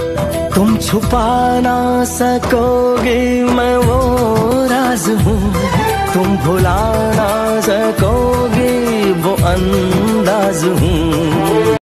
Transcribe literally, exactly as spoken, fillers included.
तुम छुपा ना सकोगे मैं वो राज हूँ, तुम भुला ना सकोगे वो अंदाज हूँ।